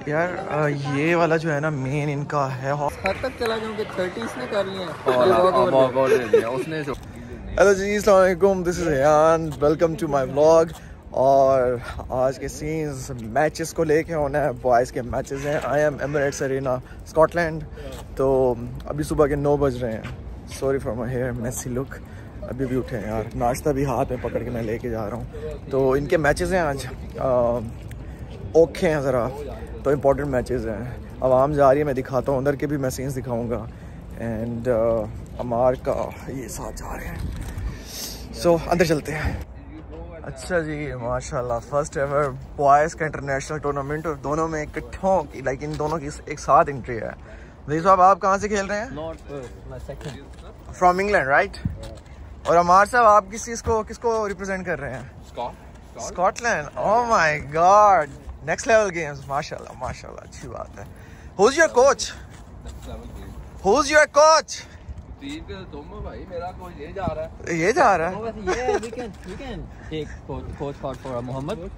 यार ये वाला जो है ना मेन इनका है हद तक चला जाऊँ कि 30s ने कर लिए हेलो जी, अस्सलाम वालेकुम, दिस इज़ यान, वेलकम टू माय व्लॉग। और आज के सीन्स मैचेस को लेके होना है, बॉयज़ के मैचेस हैं। I am Emirates Arena Scotland. तो अभी सुबह के 9 बज रहे हैं। Sorry for my hair messy look. अभी भी उठे हैं यार, नाश्ता भी हाथ में पकड़ के मैं लेके जा रहा हूँ। तो इनके मैचेस हैं आज, ओखे हैं ज़रा, तो इम्पोर्टेंट मैचेस हैं। आवाम जा रही है, मैं दिखाता हूँ, उधर के भी मैं सीन्स दिखाऊँगा। एंड अमार का ये साथ जा रहे हैं। सो अंदर चलते हैं। अच्छा जी, माशाल्लाह, फर्स्ट एवर बॉयज़ का इंटरनेशनल टूर्नामेंट, और दोनों में इकट्ठों की लाइक इन दोनों की एक साथ एंट्री है। भाई साहब, आप कहाँ से खेल रहे हैं? From England, right? और अमार साहब, आप किसको रिप्रेजेंट कर रहे हैं? Scotland. Oh my god, next level games. माशाल्लाह माशाल्लाह, अच्छी बात है। Who is your coach? Who is your coach? भाई, मेरा कोच ये जा रहा है। ये जा रहा है। मोहम्मद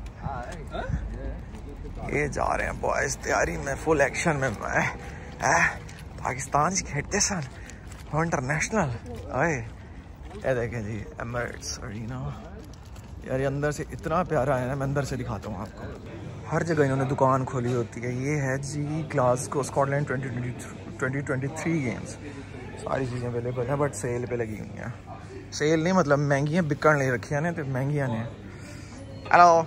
ये जा रहे हैं बॉयज तैयारी में, फुल एक्शन में। मैं पाकिस्तान से खेलते सन इंटरनेशनल। अरे ये देखें जी, एमिरेट्स अरीना। यार ये अंदर से इतना प्यारा है ना, मैं अंदर से दिखाता हूँ आपको। हर जगह इन्होंने दुकान खोली होती है। ये है जी ग्लासगो स्कॉटलैंड 2023 गेम्स। सारी चीज़ें अवेलेबल हैं, बट सेल पे लगी हुई हैं। सेल नहीं मतलब महंगी हैं, बिकन ले रखी है ना, तो महंगी ने। हेलो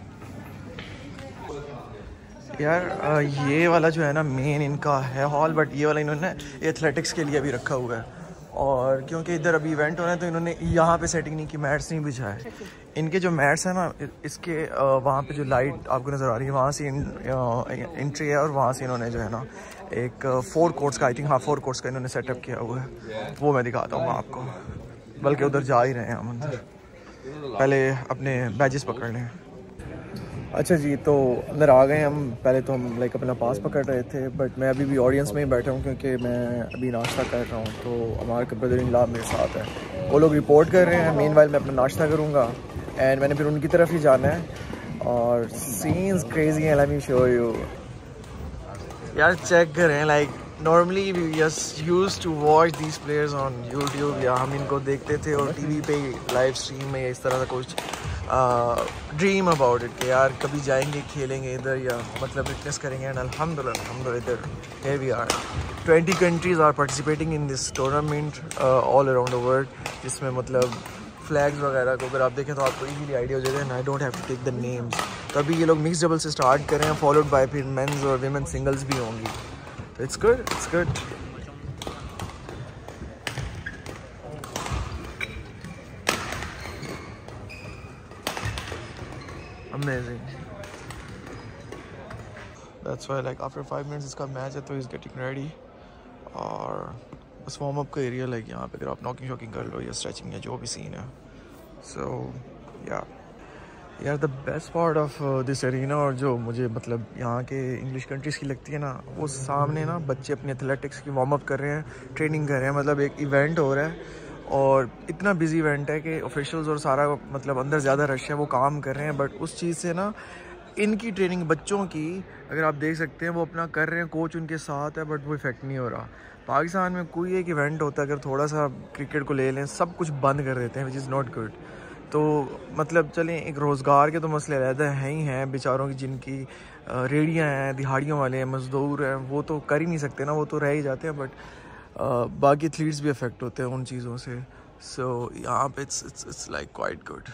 यार, ये वाला जो है ना मेन इनका है हॉल, बट ये वाला इन्होंने एथलेटिक्स के लिए भी रखा हुआ है। और क्योंकि इधर अभी इवेंट हो रहा है, तो इन्होंने यहाँ पे सेटिंग नहीं की, मैट्स नहीं बिछाए। इनके जो मैट्स हैं ना, इसके वहाँ पे जो लाइट आपको नज़र आ रही है, वहाँ से एंट्री है। और वहाँ से इन्होंने जो है ना एक 4 कोर्ट्स का, आई थिंक 4 कोर्ट्स का इन्होंने सेटअप किया हुआ है। वो मैं दिखाता हूँ आपको, बल्कि उधर जा ही रहे हैं हम अंदर। पहले अपने बैजेस पकड़ लें। अच्छा जी, तो अंदर आ गए हम। पहले तो हम लाइक अपना पास पकड़ रहे थे, बट मैं अभी भी ऑडियंस में ही बैठा हूँ, क्योंकि मैं अभी नाश्ता कर रहा हूँ। तो हमारे ब्रदर इन लॉ मेरे साथ है, वो लोग रिपोर्ट कर रहे हैं। मीनवाइल मैं अपना नाश्ता करूँगा एंड मैंने फिर उनकी तरफ ही जाना है। और सीन्स क्रेजी हैं, लेट मी शो यू। यार चेक करें, like normally we just used to watch these players on YouTube, या हम इनको देखते थे और टीवी पे लाइव स्ट्रीम में, इस तरह का कुछ ड्रीम अबाउट इट कि यार कभी जाएंगे, खेलेंगे इधर, या मतलब फिटनेस करेंगे। एंड अल्हम्दुलिल्लाह इधर here we are. 20 countries are participating in this tournament all around the world, जिसमें मतलब फ्लैग्स वगैरह को अगर आप देखें तो आपको इजीली आइडिया हो जाएगा। And I don't have to take the names. तो अभी ये लोग मिक्स डबल से स्टार्ट कर रहे हैं, फॉलोड बाय फिर मेंस और विमेन सिंगल्स भी होंगी। तो it's good, it's good. Amazing. That's why like after 5 minutes इसका मैच है, तो he's getting ready। और बस वार्म अप का एरिया लाइक यहाँ पे अगर आप नॉकिंग शॉकिंग कर लो या स्ट्रेचिंग या जो भी सीन है। सो यार the best part of this arena, और जो मुझे मतलब यहाँ के इंग्लिश कंट्रीज़ की लगती है ना, वो सामने ना बच्चे अपने एथलेटिक्स की वार्म अप कर रहे हैं, ट्रेनिंग कर रहे हैं। मतलब एक इवेंट हो रहा है और इतना बिजी इवेंट है कि ऑफिशियल्स और सारा मतलब अंदर ज़्यादा रश है, वो काम कर रहे हैं। बट उस चीज़ से ना इनकी ट्रेनिंग बच्चों की अगर आप देख सकते हैं, वो अपना कर रहे हैं, कोच उनके साथ है, बट वो इफेक्ट नहीं हो रहा। पाकिस्तान में कोई एक इवेंट होता है, अगर थोड़ा सा क्रिकेट को ले लें, सब कुछ बंद कर देते हैं, विच इज़ नॉट गुड। तो मतलब चलें, एक रोज़गार के तो मसले अलहदा हैं ही हैं बेचारों की, जिनकी रेडियाँ हैं, दिहाड़ियों वाले हैं, मज़दूर हैं, वो तो कर ही नहीं सकते ना, वो तो रह ही जाते हैं। बट बाकी एथलीट्स भी अफेक्ट होते हैं उन चीज़ों से। सो यहाँ पे it's like quite good.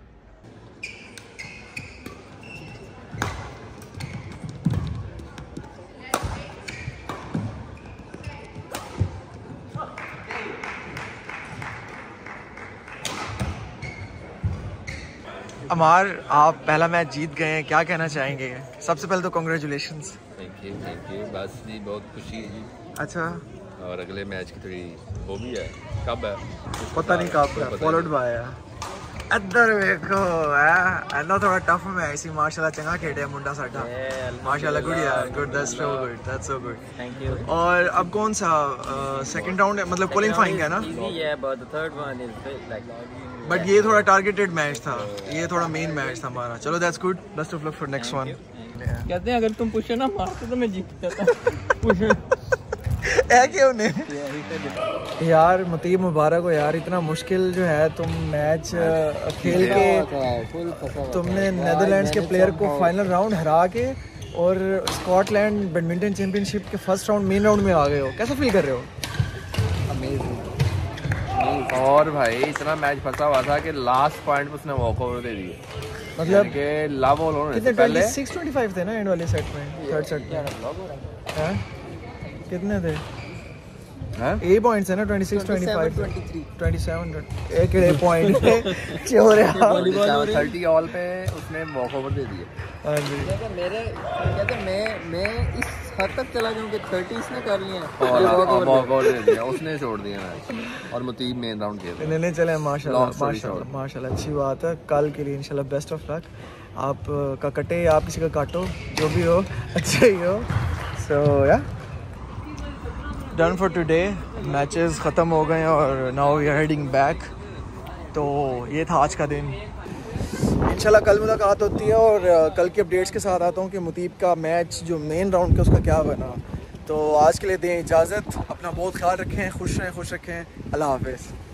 Amar, आप पहला मैच जीत गए हैं, क्या कहना चाहेंगे? सबसे पहले तो कॉन्ग्रेचुलेशंस। थैंक यू बस जी, बहुत खुशी है जी। अच्छा, और अगले मैच की थोड़ी वो भी है, कब है पता नहीं कब है, फॉलोड बाय है। इधर देखो ना, थोड़ा टफ मैच सी, माशाल्लाह चंगा खेले मुंडा साडा, माशाल्लाह। गुड यार, good, that's so good, that's so good, thank you. और अब कौन सा सेकंड राउंड है, मतलब क्वालिफाइंग है ना? बट ये थोड़ा टारगेटेड मैच था, ये थोड़ा मेन मैच था हमारा। चलो that's good, best of luck for next one. मिले हैं। कहते हैं अगर तुम पुशर ना मारते तो मैं जीत जाता। पुशर है क्या उन्हें यार। मुतीब मुबारक हो यार, इतना मुश्किल जो है तुम मैच खेल के तुमने नेदरलैंड्स के प्लेयर को फाइनल राउंड हरा के और स्कॉटलैंड बैडमिंटन चैंपियनशिप के फर्स्ट राउंड मेन राउंड में आ गए हो। कैसा फील कर रहे हो? और भाई इतना मैच फंसा हुआ था कि लास्ट पॉइंट पे उसने वॉकओवर दे दिए। मतलब कि लव ऑल होने कितने से पहले 26-25 थे ना एंड वाले सेट में, थर्ड सेट में हैं? कितने थे? ए पॉइंट्स है ना 26-25 27 एक पॉइंट चोर है। 30 ऑल पे उसने वॉकओवर दे दिए। हां जी। कहते मैं इस हद तक चला जाऊं कि 30 ने कर लिए और वॉकओवर दे दिया उसने, छोड़ दिया मैच। और मुतीब मेन राउंड खेल नहीं चले माशाल्लाह अच्छी बात है। कल के लिए इंशाल्लाह बेस्ट ऑफ लक। आप का कटे या आप किसी का काटो, जो भी हो अच्छा ही हो। सो या डन फॉर टुडे। मैचेस ख़त्म हो गए और now we are heading back. तो ये था आज का दिन। इंशाल्लाह कल मुलाकात होती है और कल की अपडेट्स के साथ आता हूँ कि मुतीब का मैच जो मेन राउंड का उसका क्या बना। तो आज के लिए दें इजाज़त। अपना बहुत ख्याल रखें, खुश रहें, खुश रखें। अल्लाह हाफिज़।